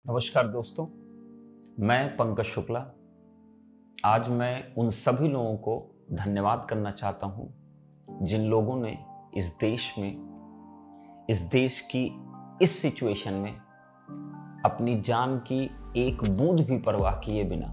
नमस्कार दोस्तों, मैं पंकज शुक्ला। आज मैं उन सभी लोगों को धन्यवाद करना चाहता हूं जिन लोगों ने इस देश की इस सिचुएशन में अपनी जान की एक बूंद भी परवाह किए बिना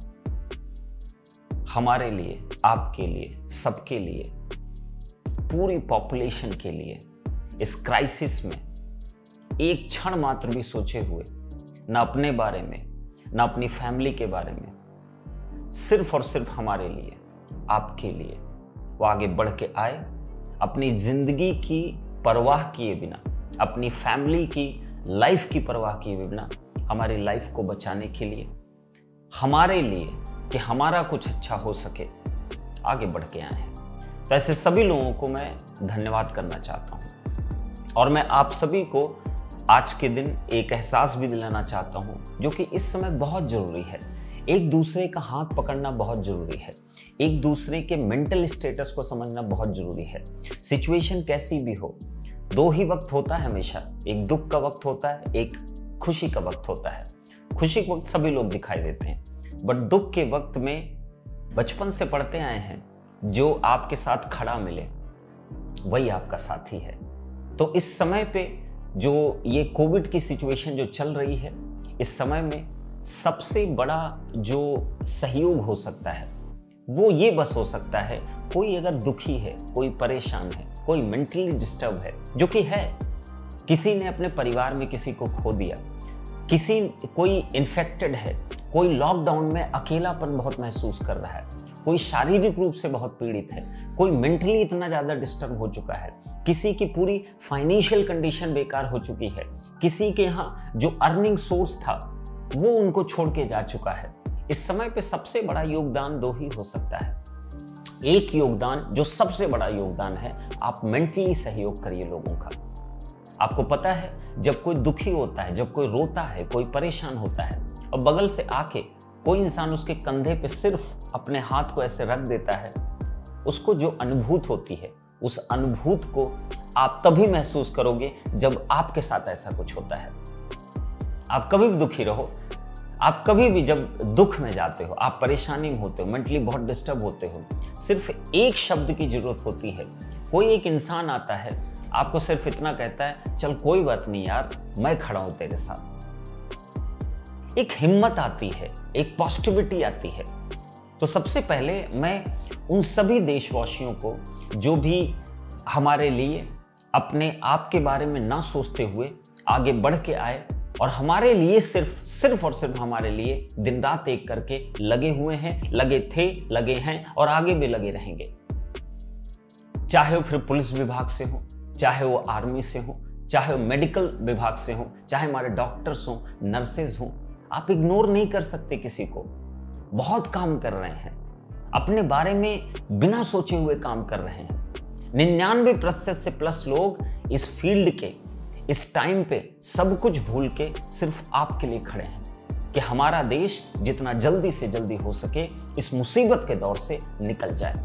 हमारे लिए, आपके लिए, सबके लिए, पूरी पॉपुलेशन के लिए इस क्राइसिस में एक क्षण मात्र भी सोचे हुए ना अपने बारे में, ना अपनी फैमिली के बारे में, सिर्फ और सिर्फ हमारे लिए, आपके लिए वो आगे बढ़ के आए, अपनी जिंदगी की परवाह किए बिना, अपनी फैमिली की लाइफ की परवाह किए बिना हमारी लाइफ को बचाने के लिए, हमारे लिए कि हमारा कुछ अच्छा हो सके, आगे बढ़ के आए हैं। तो ऐसे सभी लोगों को मैं धन्यवाद करना चाहता हूं और मैं आप सभी को आज के दिन एक एहसास भी दिलाना चाहता हूं जो कि इस समय बहुत जरूरी है। एक दूसरे का हाथ पकड़ना बहुत जरूरी है, एक दूसरे के मेंटल स्टेटस को समझना बहुत जरूरी है। सिचुएशन कैसी भी हो, दो ही वक्त होता है हमेशा, एक दुख का वक्त होता है, एक खुशी का वक्त होता है। खुशी के वक्त सभी लोग दिखाई देते हैं, बट दुख के वक्त में बचपन से पढ़ते आए हैं, जो आपके साथ खड़ा मिले वही आपका साथी है। तो इस समय पे जो ये कोविड की सिचुएशन जो चल रही है, इस समय में सबसे बड़ा जो सहयोग हो सकता है वो ये बस हो सकता है, कोई अगर दुखी है, कोई परेशान है, कोई मेंटली डिस्टर्ब है, जो कि है, किसी ने अपने परिवार में किसी को खो दिया, कोई इन्फेक्टेड है, कोई लॉकडाउन में अकेलापन बहुत महसूस कर रहा है, कोई शारीरिक रूप से बहुत पीड़ित है, कोई मेंटली इतना ज़्यादा डिस्टर्ब हो चुका है, किसी की पूरी फाइनेंशियल कंडीशन बेकार हो चुकी है, किसी के यहाँ जो अर्निंग सोर्स था वो उनको छोड़ के जा चुका है। इस समय पे सबसे बड़ा योगदान दो ही हो सकता है। एक योगदान जो सबसे बड़ा योगदान है, आप मेंटली सहयोग करिए लोगों का। आपको पता है, जब कोई दुखी होता है, जब कोई रोता है, कोई परेशान होता है और बगल से आके कोई इंसान उसके कंधे पे सिर्फ अपने हाथ को ऐसे रख देता है, उसको जो अनुभूति होती है, उस अनुभूति को आप तभी महसूस करोगे जब आपके साथ ऐसा कुछ होता है। आप कभी भी दुखी रहो, आप कभी भी जब दुख में जाते हो, आप परेशानी में होते हो, मेंटली बहुत डिस्टर्ब होते हो, सिर्फ एक शब्द की जरूरत होती है। कोई एक इंसान आता है, आपको सिर्फ इतना कहता है, चल कोई बात नहीं यार, मैं खड़ा हूं तेरे साथ। एक हिम्मत आती है, एक पॉजिटिविटी आती है। तो सबसे पहले मैं उन सभी देशवासियों को जो भी हमारे लिए अपने आप के बारे में ना सोचते हुए आगे बढ़ के आए और हमारे लिए सिर्फ और सिर्फ हमारे लिए दिन रात एक करके लगे हुए हैं, लगे थे, लगे हैं और आगे भी लगे रहेंगे। चाहे वो फिर पुलिस विभाग से हो, चाहे वो आर्मी से हो, चाहे वो मेडिकल विभाग से हो, चाहे हमारे डॉक्टर्स हो, नर्सेज हो, आप इग्नोर नहीं कर सकते किसी को। बहुत काम कर रहे हैं, अपने बारे में बिना सोचे हुए काम कर रहे हैं। 99% से प्लस लोग इस फील्ड के इस टाइम पे सब कुछ भूल के सिर्फ आपके लिए खड़े हैं कि हमारा देश जितना जल्दी से जल्दी हो सके इस मुसीबत के दौर से निकल जाए।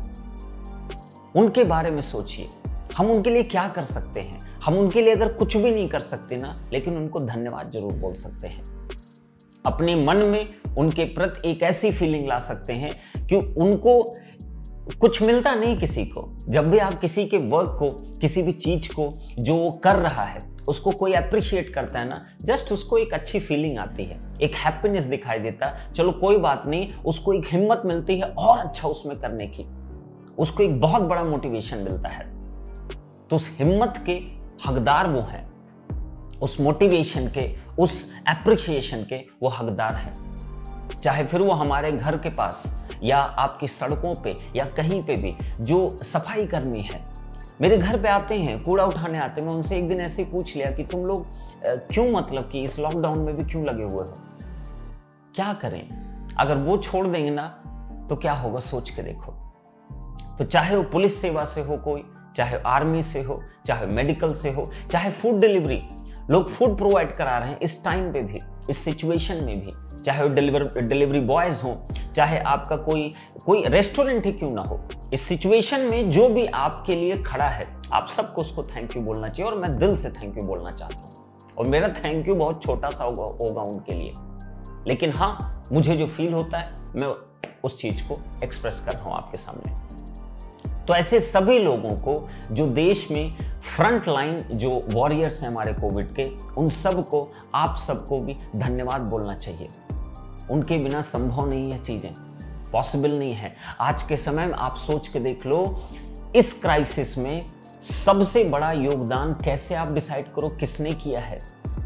उनके बारे में सोचिए, हम उनके लिए क्या कर सकते हैं। हम उनके लिए अगर कुछ भी नहीं कर सकते ना, लेकिन उनको धन्यवाद जरूर बोल सकते हैं। अपने मन में उनके प्रति एक ऐसी फीलिंग ला सकते हैं कि उनको कुछ मिलता नहीं किसी को। जब भी आप किसी के वर्क को, किसी भी चीज को जो वो कर रहा है उसको कोई अप्रिशिएट करता है ना, जस्ट उसको एक अच्छी फीलिंग आती है, एक हैप्पीनेस दिखाई देता, चलो कोई बात नहीं, उसको एक हिम्मत मिलती है और अच्छा उसमें करने की, उसको एक बहुत बड़ा मोटिवेशन मिलता है। तो उस हिम्मत के हकदार वो हैं, उस मोटिवेशन के, उस एप्रिसिएशन के वो हकदार हैं। चाहे फिर वो हमारे घर के पास या आपकी सड़कों पे या कहीं पे भी जो सफाई कर्मी है, मेरे घर पे आते हैं, कूड़ा उठाने आते हैं। मैं उनसे एक दिन ऐसे ही पूछ लिया कि तुम लोग क्यों, मतलब कि इस लॉकडाउन में भी क्यों लगे हुए हो, क्या करें। अगर वो छोड़ देंगे ना तो क्या होगा, सोच के देखो। तो चाहे वो पुलिस सेवा से हो कोई, चाहे आर्मी से हो, चाहे मेडिकल से हो, चाहे फूड डिलीवरी, लोग फूड प्रोवाइड करा रहे हैं इस टाइम पे भी, इस सिचुएशन में भी, चाहे वो डिलीवरी बॉयज हो, चाहे आपका कोई रेस्टोरेंट ही क्यों ना हो, इस सिचुएशन में जो भी आपके लिए खड़ा है, आप सबको उसको थैंक यू बोलना चाहिए। और मैं दिल से थैंक यू बोलना चाहता हूँ, और मेरा थैंक यू बहुत छोटा सा होगा उनके लिए। लेकिन हाँ, मुझे जो फील होता है मैं उस चीज को एक्सप्रेस कर रहा हूं आपके सामने। तो ऐसे सभी लोगों को जो देश में फ्रंट लाइन जो वॉरियर्स हैं हमारे कोविड के, उन सब को, आप सबको भी धन्यवाद बोलना चाहिए। उनके बिना संभव नहीं है, चीजें पॉसिबल नहीं है। आज के समय में आप सोच के देख लो, इस क्राइसिस में सबसे बड़ा योगदान कैसे आप डिसाइड करो किसने किया है।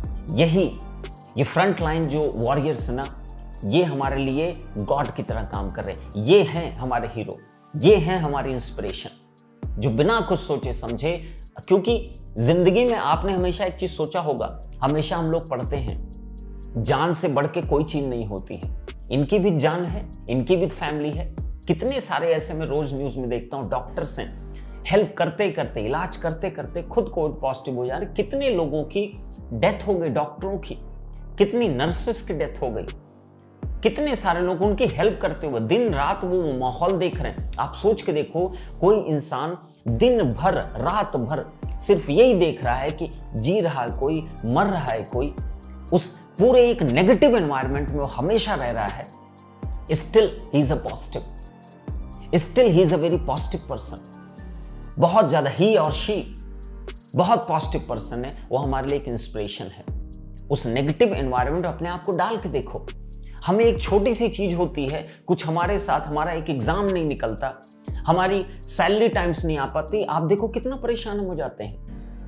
ये फ्रंट लाइन जो वॉरियर्स ना, ये हमारे लिए गॉड की तरह काम कर रहे हैं। ये हैं हमारे हीरो, ये हैं हमारी इंस्पिरेशन, जो बिना कुछ सोचे समझे, क्योंकि जिंदगी में आपने हमेशा एक चीज सोचा होगा, हमेशा हम लोग पढ़ते हैं जान से बढ़ के कोई चीज नहीं होती है। इनकी भी जान है, इनकी भी फैमिली है। कितने सारे ऐसे मैं रोज न्यूज में देखता हूं, डॉक्टर्स हैं, हेल्प करते करते, इलाज करते करते खुद कोविड पॉजिटिव हो जा रहे। कितने लोगों की डेथ हो गई, डॉक्टरों की, कितनी नर्सेस की डेथ हो गई, कितने सारे लोग उनकी हेल्प करते हुए दिन रात वो माहौल देख रहे हैं। आप सोच के देखो, कोई इंसान दिन भर रात भर सिर्फ यही देख रहा है कि जी रहा है कोई, मर रहा है कोई, उस पूरे एक नेगेटिव एनवायरनमेंट में वो हमेशा रह रहा है। Still he is a positive, still he is a very positive person. बहुत ज्यादा, ही और शी बहुत पॉजिटिव पर्सन है। वो हमारे लिए एक इंस्पिरेशन है। उस नेगेटिव एनवायरनमेंट अपने आप को डाल के देखो। हमें एक छोटी सी चीज होती है, कुछ हमारे साथ, हमारा एक एग्जाम नहीं निकलता, हमारी सैलरी टाइम्स नहीं आ पाती, आप देखो कितना परेशान हम हो जाते हैं।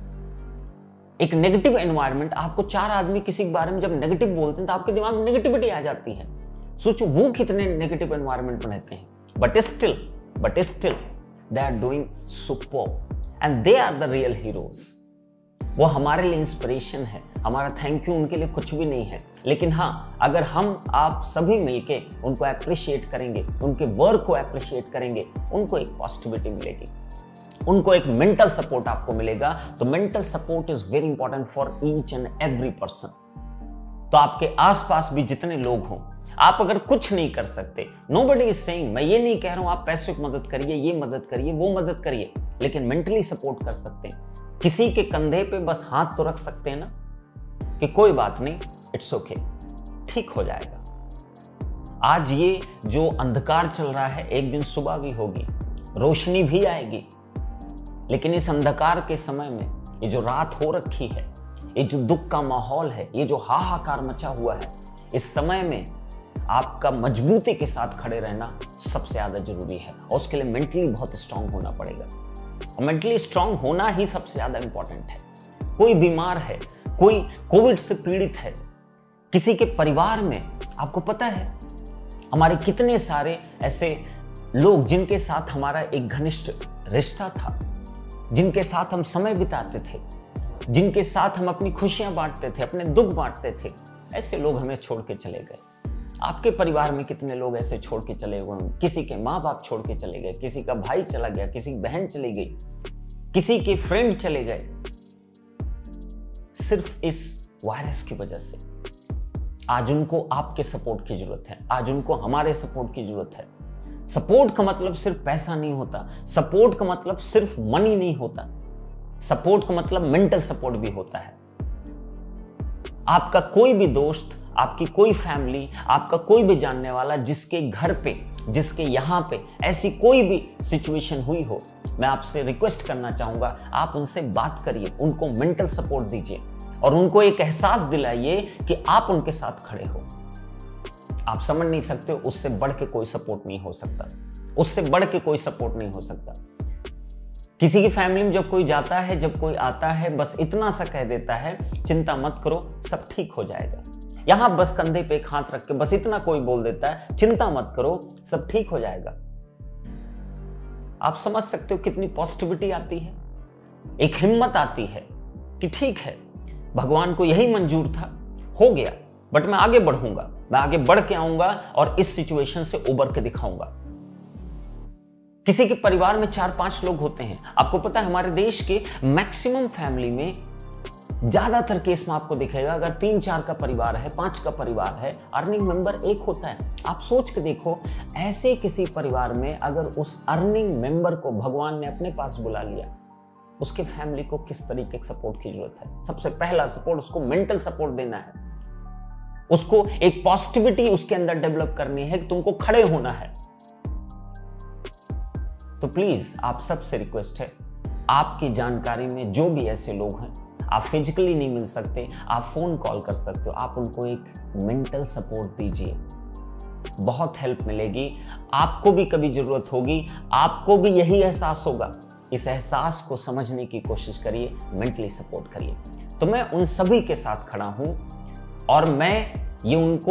एक नेगेटिव एनवायरनमेंट, आपको 4 आदमी किसी के बारे में जब नेगेटिव बोलते हैं तो आपके दिमाग में नेगेटिविटी आ जाती है। सोचो वो कितने नेगेटिव एनवायरनमेंट में रहते हैं, but still they are doing superb and they are the real heroes. वो हमारे लिए इंस्पिरेशन है। हमारा थैंक यू उनके लिए कुछ भी नहीं है, लेकिन हाँ, अगर हम आप सभी मिलके उनको अप्रिशिएट करेंगे, उनके वर्क को अप्रिशिएट करेंगे, उनको एक पॉजिटिविटी मिलेगी, उनको एक मेंटल सपोर्ट आपको मिलेगा। तो mental support is very important for each and every person. तो आपके आसपास भी जितने लोग हों, आप अगर कुछ नहीं कर सकते, नोबडी इज सेइंग, मैं ये नहीं कह रहा हूं आप पैसे की मदद करिए, ये मदद करिए, वो मदद करिए, लेकिन मेंटली सपोर्ट कर सकते हैं। किसी के कंधे पे बस हाथ तो रख सकते हैं ना, कि कोई बात नहीं, इट्स ओके, ठीक हो जाएगा। आज ये जो अंधकार चल रहा है, एक दिन सुबह भी होगी, रोशनी भी आएगी। लेकिन इस अंधकार के समय में ये जो रात हो रखी है, ये जो दुख का माहौल है, ये जो हाहाकार मचा हुआ है, इस समय में आपका मजबूती के साथ खड़े रहना सबसे ज्यादा जरूरी है। और उसके लिए मेंटली बहुत स्ट्रांग होना पड़ेगा। मेंटली स्ट्रांग होना ही सबसे ज्यादा इंपॉर्टेंट है। कोई बीमार है, कोई कोविड से पीड़ित है, किसी के परिवार में, आपको पता है हमारे कितने सारे ऐसे लोग जिनके साथ हमारा एक घनिष्ठ रिश्ता था, जिनके साथ हम समय बिताते थे, जिनके साथ हम अपनी खुशियां बांटते थे, अपने दुख बांटते थे, ऐसे लोग हमें छोड़ के चले गए। आपके परिवार में कितने लोग ऐसे छोड़ के चले गए? किसी के माँ बाप छोड़ के चले गए, किसी का भाई चला गया, किसी की बहन चली गई, किसी के फ्रेंड चले गए, सिर्फ इस वायरस की वजह से। आज उनको आपके सपोर्ट की जरूरत है, आज उनको हमारे सपोर्ट की जरूरत है। सपोर्ट का मतलब सिर्फ पैसा नहीं होता, सपोर्ट का मतलब सिर्फ मनी नहीं होता, सपोर्ट का मतलब मेंटल सपोर्ट भी होता है। आपका कोई भी दोस्त, आपकी कोई फैमिली, आपका कोई भी जानने वाला जिसके घर पे, जिसके यहाँ पे ऐसी कोई भी सिचुएशन हुई हो, मैं आपसे रिक्वेस्ट करना चाहूंगा, आप उनसे बात करिए, उनको मेंटल सपोर्ट दीजिए और उनको एक एहसास दिलाइए कि आप उनके साथ खड़े हो। आप समझ नहीं सकते, उससे बढ़ के कोई सपोर्ट नहीं हो सकता, उससे बढ़ के कोई सपोर्ट नहीं हो सकता। किसी की फैमिली में जब कोई जाता है, जब कोई आता है, बस इतना सा कह देता है, चिंता मत करो, सब ठीक हो जाएगा। यहां बस कंधे पे एक हाथ रख के बस इतना कोई बोल देता है, चिंता मत करो, सब ठीक हो जाएगा। आप समझ सकते हो कितनी पॉजिटिविटी आती है, एक हिम्मत आती है कि ठीक है, भगवान को यही मंजूर था, हो गया, बट मैं आगे बढ़ूंगा, मैं आगे बढ़ के आऊंगा और इस सिचुएशन से उबर के दिखाऊंगा। किसी के परिवार में 4-5 लोग होते हैं। आपको पता है हमारे देश के मैक्सिमम फैमिली में, ज्यादातर केस में आपको दिखेगा, अगर 3-4 का परिवार है, 5 का परिवार है, अर्निंग मेंबर एक होता है। आप सोच के देखो, ऐसे किसी परिवार में अगर उस अर्निंग मेंबर को भगवान ने अपने पास बुला लिया, उसके फैमिली को किस तरीके के सपोर्ट की जरूरत है? सबसे पहला सपोर्ट उसको मेंटल सपोर्ट देना है। उसको एक पॉजिटिविटी उसके अंदर डेवलप करनी है कि तुमको खड़े होना है। तो प्लीज आप सबसे रिक्वेस्ट है, आपकी जानकारी में जो भी ऐसे लोग हैं, आप फिजिकली नहीं मिल सकते, आप फोन कॉल कर सकते हो, आप उनको एक मेंटल सपोर्ट दीजिए। बहुत हेल्प मिलेगी। आपको भी कभी जरूरत होगी, आपको भी यही एहसास होगा। इस एहसास को समझने की कोशिश करिए, मेंटली सपोर्ट करिए। तो मैं उन सभी के साथ खड़ा हूं और मैं ये उनको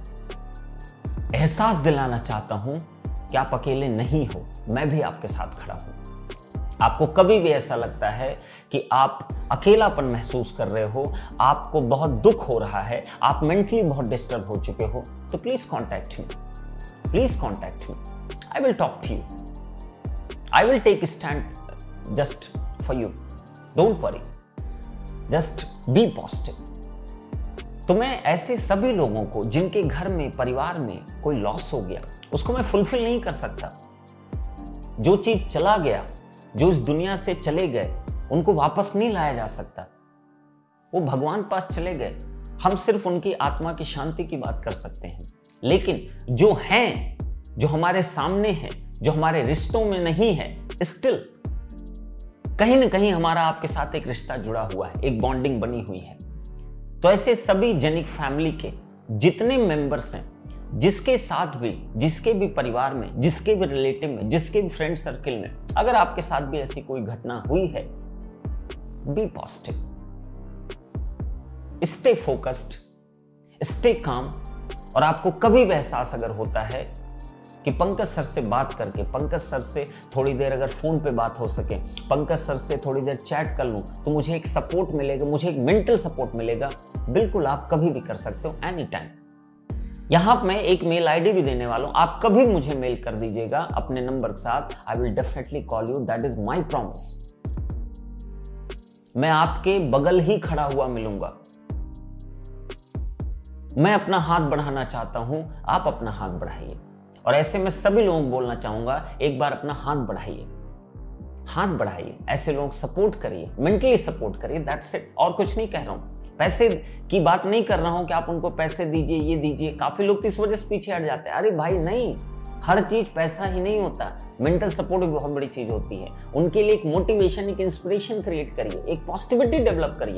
एहसास दिलाना चाहता हूं कि आप अकेले नहीं हो, मैं भी आपके साथ खड़ा हूं। आपको कभी भी ऐसा लगता है कि आप अकेलापन महसूस कर रहे हो, आपको बहुत दुख हो रहा है, आप मेंटली बहुत डिस्टर्ब हो चुके हो, तो please contact me, please contact me. I will talk to you, I will take stand just for you. Don't worry, just be positive. तो मैं ऐसे सभी लोगों को जिनके घर में, परिवार में कोई लॉस हो गया, उसको मैं फुलफिल नहीं कर सकता। जो चीज चला गया, जो इस दुनिया से चले गए, उनको वापस नहीं लाया जा सकता। वो भगवान पास चले गए, हम सिर्फ उनकी आत्मा की शांति की बात कर सकते हैं। लेकिन जो हैं, जो हमारे सामने हैं, जो हमारे रिश्तों में नहीं है, स्टिल कहीं ना कहीं हमारा आपके साथ एक रिश्ता जुड़ा हुआ है, एक बॉन्डिंग बनी हुई है। तो ऐसे सभी जेनिक फैमिली के जितने मेंबर्स हैं, जिसके साथ भी, जिसके भी परिवार में, जिसके भी रिलेटिव में, जिसके भी फ्रेंड सर्किल में अगर आपके साथ भी ऐसी कोई घटना हुई है, be positive, stay focused, stay calm. और आपको कभी भी एहसास अगर होता है कि पंकज सर से बात करके, पंकज सर से थोड़ी देर अगर फोन पे बात हो सके, पंकज सर से थोड़ी देर चैट कर लूं, तो मुझे एक सपोर्ट मिलेगा, मुझे एक मेंटल सपोर्ट मिलेगा, बिल्कुल आप कभी भी कर सकते हो, एनी टाइम। यहां मैं एक मेल आईडी भी देने वाला हूं, आप कभी मुझे मेल कर दीजिएगा अपने नंबर के साथ, I will definitely call you, that is my promise. मैं आपके बगल ही खड़ा हुआ मिलूंगा। मैं अपना हाथ बढ़ाना चाहता हूं, आप अपना हाथ बढ़ाइए। और ऐसे में सभी लोगों को बोलना चाहूंगा, एक बार अपना हाथ बढ़ाइए, हाथ बढ़ाइए, ऐसे लोग सपोर्ट करिए, मेंटली सपोर्ट करिए, दैट्स इट। और कुछ नहीं कह रहा हूं, पैसे की बात नहीं कर रहा हूं कि आप उनको पैसे दीजिए, ये दीजिए। काफी लोग तो इस वजह से पीछे हट जाते हैं। अरे भाई नहीं, हर चीज पैसा ही नहीं होता, मेंटल सपोर्ट भी बहुत बड़ी चीज होती है। उनके लिए एक मोटिवेशन, एक इंस्पिरेशन क्रिएट करिए, एक पॉजिटिविटी डेवलप करिए।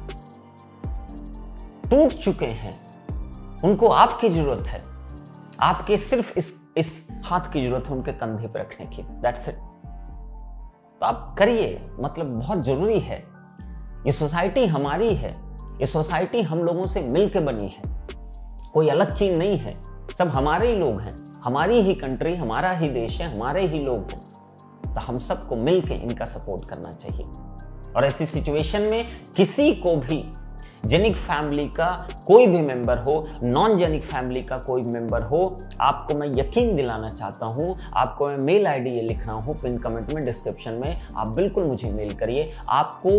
टूट चुके हैं, उनको आपकी जरूरत है, आपके सिर्फ इस हाथ की जरूरत है उनके कंधे पर रखने की, दैट्स इट। तो आप करिए, मतलब बहुत जरूरी है। ये सोसाइटी हमारी है, ये सोसाइटी हम लोगों से मिलकर बनी है, कोई अलग चीज नहीं है, सब हमारे ही लोग हैं, हमारी ही कंट्री, हमारा ही देश है, हमारे ही लोग हैं। तो हम सबको मिलकर इनका सपोर्ट करना चाहिए। और ऐसी सिचुएशन में किसी को भी, जेनिक फैमिली का कोई भी मेंबर हो, नॉन जेनिक फैमिली का कोई मेंबर हो, आपको मैं यकीन दिलाना चाहता हूं, आपको मैं मेल आईडी ये लिख रहा हूं पिन कमेंट में, डिस्क्रिप्शन में, आप बिल्कुल मुझे मेल करिए। आपको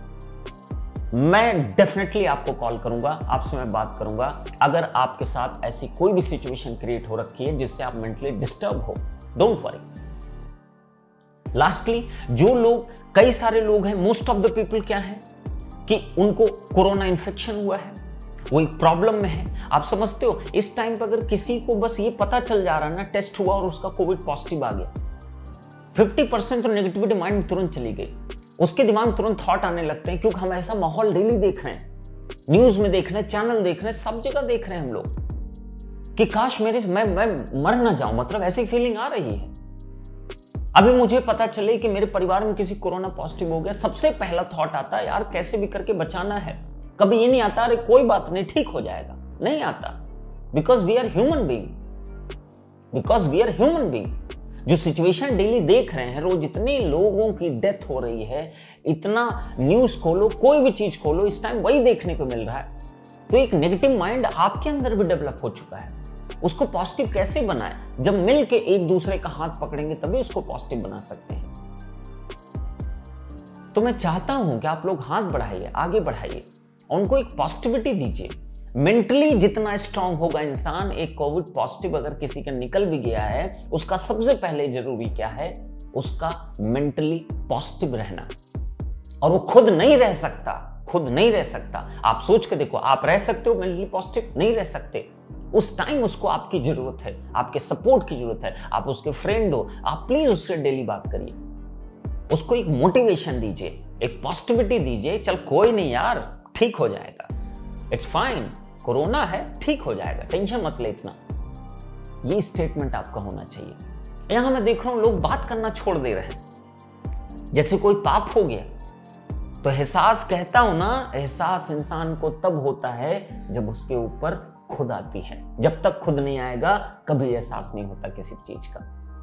मैं डेफिनेटली आपको कॉल करूंगा, आपसे मैं बात करूंगा अगर आपके साथ ऐसी कोई भी सिचुएशन क्रिएट हो रखी है जिससे आप मेंटली डिस्टर्ब हो। Don't worry. लास्टली, जो लोग, कई सारे लोग हैं, मोस्ट ऑफ द पीपल क्या है कि उनको कोरोना इन्फेक्शन हुआ है, वो एक प्रॉब्लम में है। आप समझते हो, इस टाइम पर अगर किसी को बस ये पता चल जा रहा है ना, टेस्ट हुआ और उसका कोविड पॉजिटिव आ गया, 50% तो नेगेटिविटी माइंड में तुरंत चली गई, उसके दिमाग में तुरंत थॉट आने लगते हैं। क्योंकि हम ऐसा माहौल डेली देख रहे हैं, न्यूज में देख रहे हैं, चैनल देख रहे हैं, सब जगह देख रहे हैं हम लोग कि काश मैं मर ना जाऊं, मतलब ऐसी फीलिंग आ रही है। अभी मुझे पता चले कि मेरे परिवार में किसी कोरोना पॉजिटिव हो गया, सबसे पहला थॉट आता है यार कैसे भी करके बचाना है। कभी ये नहीं आता अरे कोई बात नहीं ठीक हो जाएगा, नहीं आता। Because we are human being, because we are human being. जो सिचुएशन डेली देख रहे हैं, रोज इतने लोगों की डेथ हो रही है, इतना न्यूज खोलो, कोई भी चीज खोलो, इस टाइम वही देखने को मिल रहा है। तो एक नेगेटिव माइंड आपके अंदर भी डेवलप हो चुका है। उसको पॉजिटिव कैसे बनाए? जब मिलके एक दूसरे का हाथ पकड़ेंगे तभी उसको पॉजिटिव बना सकते हैं। तो मैं चाहता हूं कि आप लोग हाथ बढ़ाइए, आगे बढ़ाइए, उनको एक पॉजिटिविटी दीजिए। मेंटली जितना स्ट्रांग होगा इंसान, एक कोविड पॉजिटिव अगर किसी का निकल भी गया है, उसका सबसे पहले जरूरी क्या है? उसका मेंटली पॉजिटिव रहना। और वो खुद नहीं रह सकता, खुद नहीं रह सकता। आप सोच के देखो, आप रह सकते हो मेंटली पॉजिटिव? नहीं रह सकते। उस टाइम उसको आपकी जरूरत है, आपके सपोर्ट की जरूरत है। आप उसके फ्रेंड हो, आप प्लीज उससे डेली बात करिए, उसको एक मोटिवेशन दीजिए, एक पॉजिटिविटी दीजिए। चल कोई नहीं यार, ठीक हो जाएगा, इट्स फाइन, कोरोना है, ठीक हो जाएगा, टेंशन मत ले इतना। ये स्टेटमेंट आपका होना चाहिए। यहां मैं देख रहा हूं लोग बात करना छोड़ दे रहे हैं, जैसे कोई पाप हो गया। तो एहसास, कहता हूं ना, एहसास इंसान को तब होता है जब उसके ऊपर खुद आती है। जब तक खुद नहीं आएगा कभी एहसास नहीं होता किसी चीज का।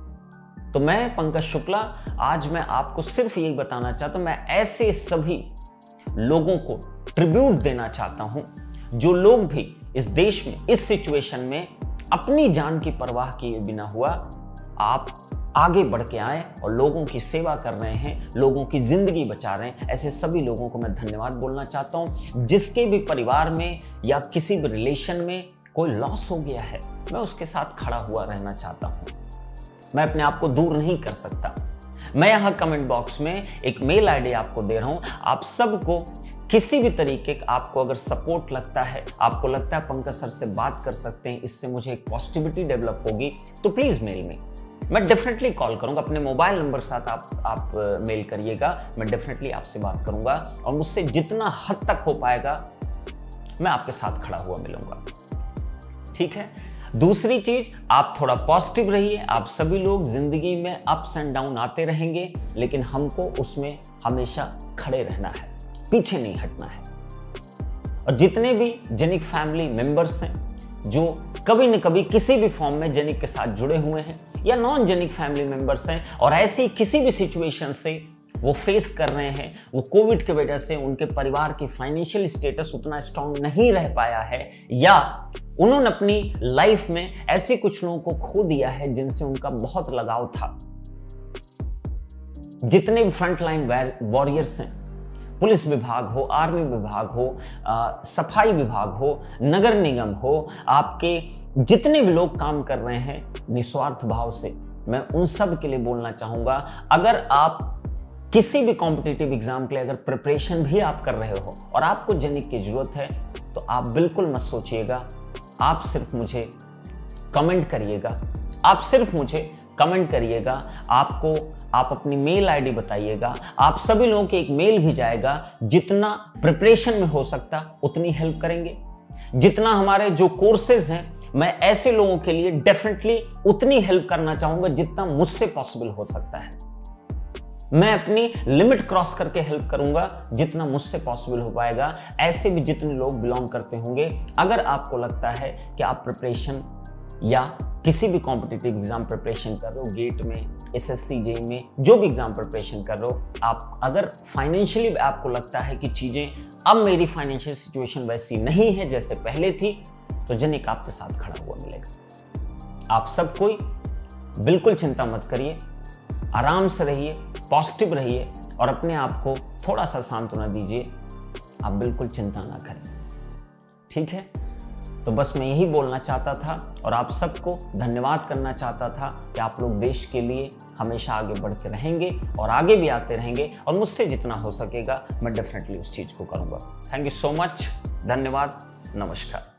तो मैं पंकज शुक्ला, आज मैं आपको सिर्फ यही बताना चाहता हूं, मैं ऐसे सभी लोगों को ट्रिब्यूट देना चाहता हूं जो लोग भी इस देश में इस सिचुएशन में अपनी जान की परवाह किए बिना हुआ आप आगे बढ़ के आए और लोगों की सेवा कर रहे हैं, लोगों की जिंदगी बचा रहे हैं। ऐसे सभी लोगों को मैं धन्यवाद बोलना चाहता हूं। जिसके भी परिवार में या किसी भी रिलेशन में कोई लॉस हो गया है, मैं उसके साथ खड़ा हुआ रहना चाहता हूं। मैं अपने आप को दूर नहीं कर सकता। मैं यहां कमेंट बॉक्स में एक मेल आईडी आपको दे रहा हूं। आप सबको किसी भी तरीके का आपको अगर सपोर्ट लगता है, आपको लगता है पंकज सर से बात कर सकते हैं, इससे मुझे एक पॉजिटिविटी डेवलप होगी, तो प्लीज मेल में, मैं डेफिनेटली कॉल करूंगा। अपने मोबाइल नंबर के साथ आप मेल करिएगा, मैं डेफिनेटली आपसे बात करूंगा और मुझसे जितना हद तक हो पाएगा मैं आपके साथ खड़ा हुआ मिलूंगा। ठीक है। दूसरी चीज, आप थोड़ा पॉजिटिव रहिए। आप सभी लोग जिंदगी में अप्स एंड डाउन आते रहेंगे, लेकिन हमको उसमें हमेशा खड़े रहना है, पीछे नहीं हटना है। और जितने भी जेनिक फैमिली मेंबर्स हैं जो कभी न कभी किसी भी फॉर्म में जेनिक के साथ जुड़े हुए हैं, या नॉन जेनिक फैमिली मेंबर्स हैं और ऐसी किसी भी सिचुएशन से वो फेस कर रहे हैं, वो कोविड की वजह से उनके परिवार की फाइनेंशियल स्टेटस उतना स्ट्रांग नहीं रह पाया है, या उन्होंने अपनी लाइफ में ऐसे कुछ लोगों को खो दिया है जिनसे उनका बहुत लगाव था। जितने भी फ्रंटलाइन वॉरियर्स हैं, पुलिस विभाग हो, आर्मी विभाग हो, सफाई विभाग हो, नगर निगम हो, आपके जितने भी लोग काम कर रहे हैं निस्वार्थ भाव से, मैं उन सब के लिए बोलना चाहूंगा, अगर आप किसी भी कॉम्पिटिटिव एग्जाम के लिए अगर प्रिपरेशन भी आप कर रहे हो और आपको जेनिक की जरूरत है, तो आप बिल्कुल मत सोचिएगा, आप सिर्फ मुझे कमेंट करिएगा, आप सिर्फ मुझे कमेंट करिएगा। आप अपनी मेल आईडी बताइएगा, आप सभी लोगों के एक मेल भी जाएगा। जितना प्रिपरेशन में हो सकता उतनी हेल्प करेंगे। जितना हमारे जो कोर्सेज हैं, मैं ऐसे लोगों के लिए डेफिनेटली उतनी हेल्प करना चाहूंगा जितना मुझसे पॉसिबल हो सकता है। मैं अपनी लिमिट क्रॉस करके हेल्प करूंगा जितना मुझसे पॉसिबल हो पाएगा। ऐसे भी जितने लोग बिलोंग करते होंगे, अगर आपको लगता है कि आप प्रिपरेशन या किसी भी कॉम्पिटिटिव एग्जाम प्रिपरेशन कर रहे हो, गेट में, एसएससी, जेई में, जो भी एग्जाम प्रिपरेशन कर रहे हो, आप अगर फाइनेंशियली आपको लगता है कि चीजें अब मेरी फाइनेंशियल सिचुएशन वैसी नहीं है जैसे पहले थी, तो जेनिक आपके साथ खड़ा हुआ मिलेगा। आप सब कोई बिल्कुल चिंता मत करिए, आराम से रहिए, पॉजिटिव रहिए और अपने आप को थोड़ा सा सांत्वना दीजिए। आप बिल्कुल चिंता ना करें, ठीक है। तो बस मैं यही बोलना चाहता था और आप सबको धन्यवाद करना चाहता था कि आप लोग देश के लिए हमेशा आगे बढ़ के रहेंगे और आगे भी आते रहेंगे, और मुझसे जितना हो सकेगा मैं डेफिनेटली उस चीज़ को करूँगा। थैंक यू सो मच, धन्यवाद, नमस्कार।